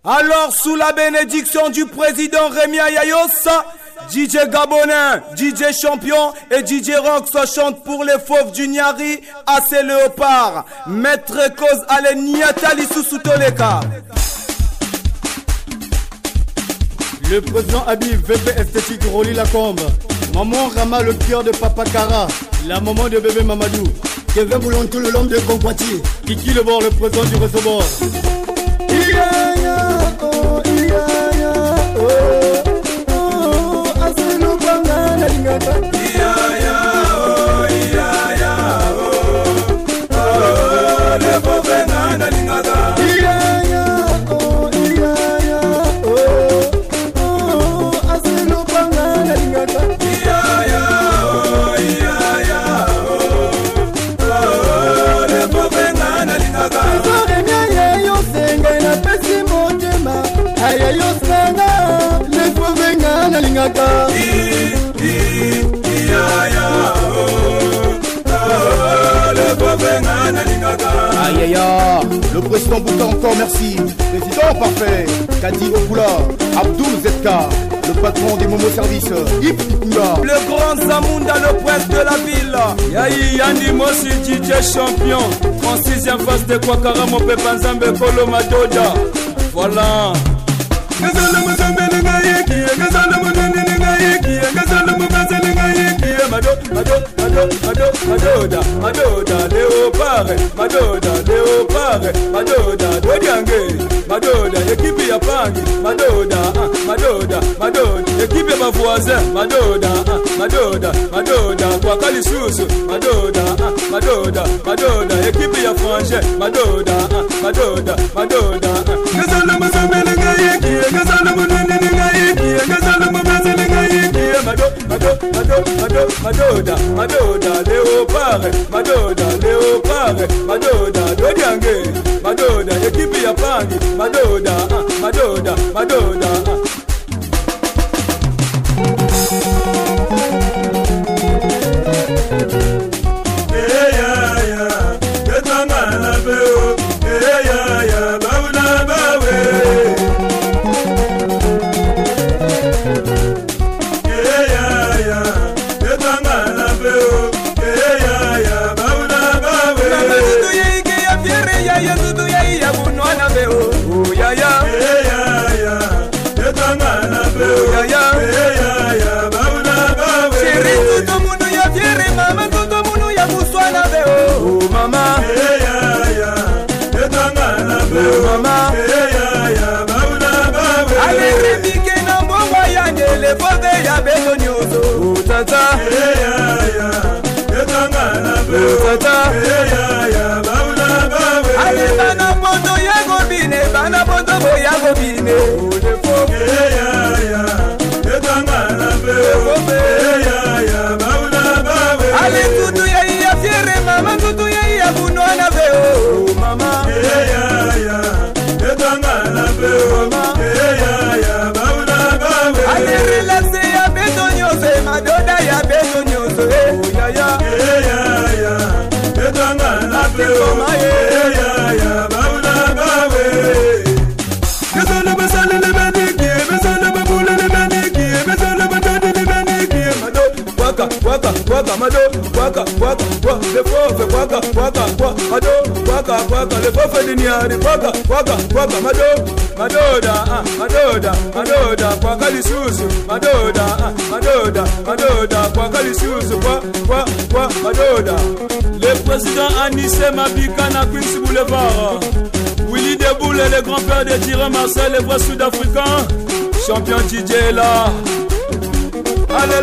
Alors, sous la bénédiction du président Rémi Ayayos, DJ Gabonais, DJ Champion et DJ Rox chantent pour les fauves du Niari, AC Léopard, Maître Cause Ale Niatali Soussoutoleka. Le président Habib, VP Esthétique, Rolly Lacombe. Maman Rama, le cœur de Papa Kara. La maman de bébé Mamadou. Kevin Boulontou, le l'homme de Conquati. Kiki le bord, le président du Résobord. Aïe le président Bouka encore merci. Président parfait, Kadi Okula, Abdul Zetka, le patron des Momo Service, Yip Ikunda. Le grand Zamunda, le prince de la ville. Yahi Yandi Mosi, DJ Champion. 36e phase de Kwakara, mon Pepanzambe, Kolo Madoda. Voilà. Madoda, Léopard, Madoda, Dodiange, Madoda, équipe ya Pangi, Madoda, équipe ma voisin, Madoda, Kwakali Susu, Madoda, équipe ya Frangin, Madoda, Madoda, Léopard, Madoda, Dodiange, Madoda, équipe ya Pangi, Madoda. Madoda, Kwakali Susu, Madoda, Kwakali Susu, Madoda. Le président Anissé Mabikana, Queen's Boulevard. Willy Deboul et le grand-père de Thierry Marcel, les vrais sud-africains. Champion DJ là. Allez,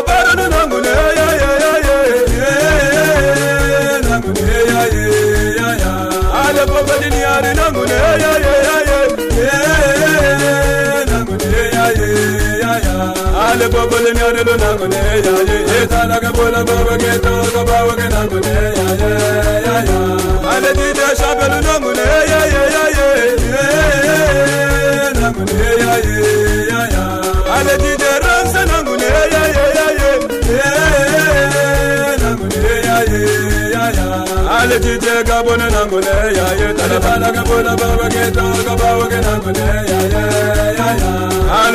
Ale baba le nyane lo nangone ya ye etala ka bola baba ke to ka bawa ke nangone ya ale dide shabe lo nangone ya nangone ya ale dide ransa nangone ya nangone ya ale dide gabona nangone ya ye tala bala ka bola baba ke to ka bawa ke nangone ya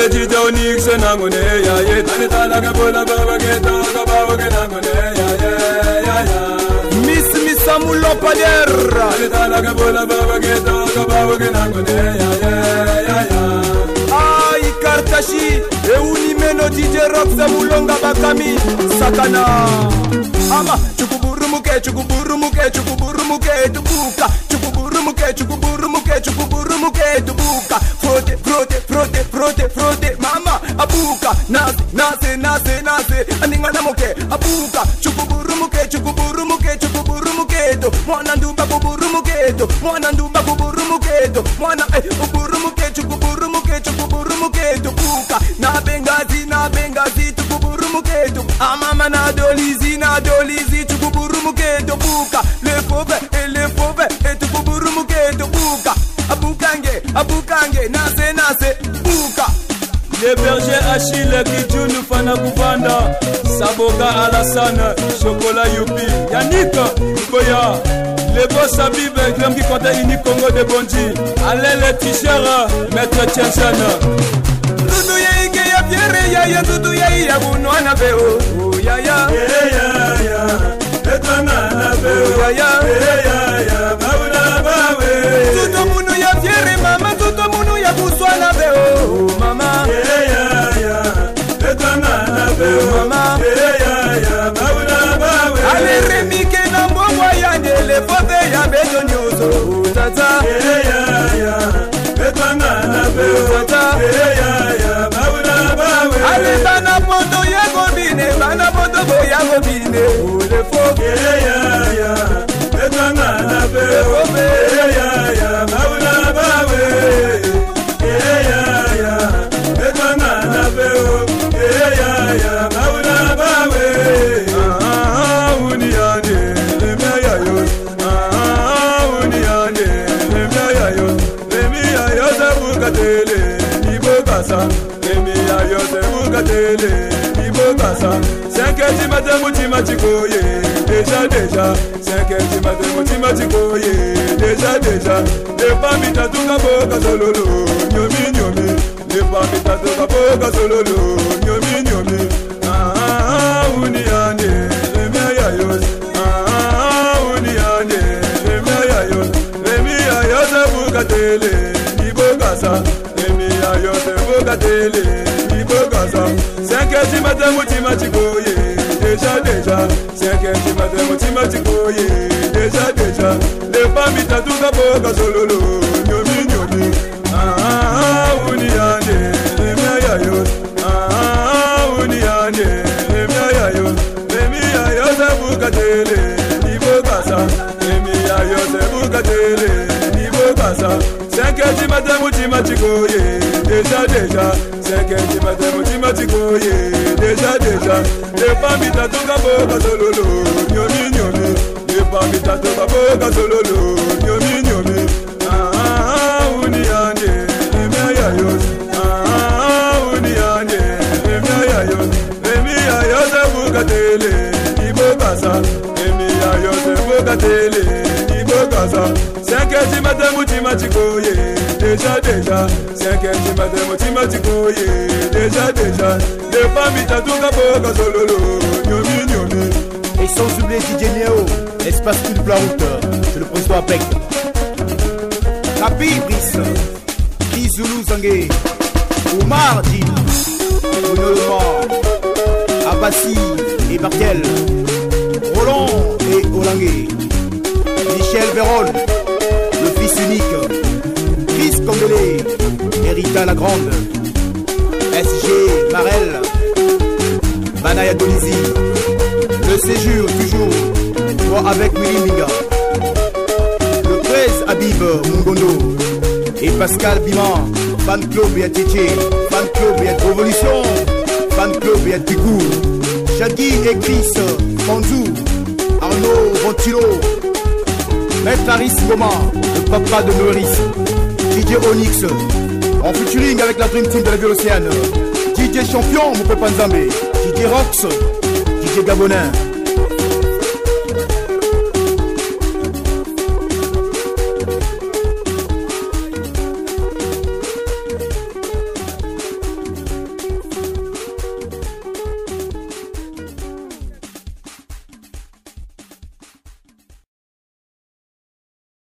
Ale DJ Onyx nangone ya ye tanita la gabola baba geto gabawo nangone ya ya Miss Samulo Pader tanita la gabola baba geto gabawo nangone ya Ay Kartashi e unimeno DJ Rock Samulonga Bakami Sakana Ama chukuburumuke tubuka chukuburumuke tubuka frote mama abuka nase aningana moke abuka chukuburumuke to mwana ndumba kuburumuke mwana uburumuke chukuburumuke tubuka na bengazi tukuburumuke tu amama na dolizi tukuburumuke tubuka le fove tukuburumuke tubuka abukange nase buka. Le berger Achille Kijunu Fana Kuvanda Saboga Alassane Chocolat Youpi Yannick Boya le boss Habib Glem qui comptait Ini Congo de Bonji Alain le tricheur Maître Tchenchen Tutu ya ike ya fiere ya tutu ya bunwana beo ya etana beo ya baula bawe tutu munu ya fiere mama tutu munu ya buswana beo mama etana beo mama baula bawe ale remike na mbongo ya ndele fove ya beto nyoso tata etana beo tata baula bawe ale bana poto ya gobine bana poto bo ya gobine le fove etana beo baula bawe etana beo baula bawe uniane lemya yo uniane lemya yo lemya yo sabukatele ibokasa lemya yo sabukatele ibokasa 5h du matin mutima chikoye déjà 5h du matin mutima chikoye déjà les familles tatuka boka sololo nyomi les familles tatuka boka sololo nyomi uniane lemya yo uniane lemya yo sabukatele ibokasa lemya yo sabukatele ibokasa 5h du matin mutima chikoye déjà 5h du matin mutima chikoye déjà les familles tatuka boka sololo nyomi uniane lemya yo uniane lemya yo sabukatele ibokasa lemya yo sabukatele ibokasa 5h du matin mutima chikoye déjà 5h du matin mutima chikoye déjà les familles tatuka boka sololo nyomi les familles tatuka boka sololo nyomi uniane lemya yo uniane lemya yo sabukatele ibokasa lemya yo sabukatele ibokasa 5h du matin mutima chikoye déjà 5h du matin mutima chikoye déjà les familles tatuka boka sololo nyomi et sans oublier DJ Neo l'espace une route c'est le président APEC Kapi Brice Kizulu Zangé Oumar Di Abassi et Bartel Roland et Olangé Michel Véron le fils unique Chris Condélé Erika la Grande SG Marel Banaya Donizi le séjour toujours toi avec Willy Minga le 13 Habib Mungondo et Pascal Biman fan club et Tchétché fan club et Révolution fan club et Picou Shaggy et Chris Fanzou Arnaud Ventilo Maître Aris Goma le papa de Noeris DJ Onyx en featuring avec la Dream Team de la Ville Océane DJ Champion Moupe Panzambe DJ Rox DJ Gabonin